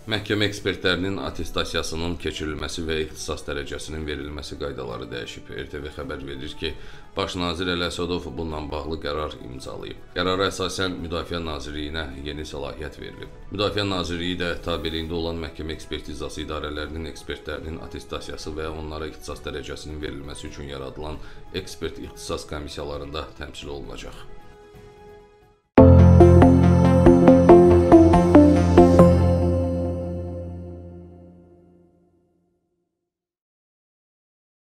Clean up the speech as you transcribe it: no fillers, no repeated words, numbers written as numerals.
Məhkəmə ekspertlərinin attestasiyasının keçirilməsi və ixtisas dərəcəsinin verilməsi qaydaları dəyişib. RTV xəbər verir ki, Baş nazir Əsədov bununla bağlı qərar imzalayıb. Qərara əsasən Müdafiə Nazirliyinə yeni səlahiyyət verilib. Müdafiə Nazirliyi də tabeliyində olan məhkəmə ekspertizası idarələrinin ekspertlərinin attestasiyası və onlara ixtisas dərəcəsinin verilməsi üçün yaradılan ekspert ixtisas komissiyalarında təmsil olunacaq.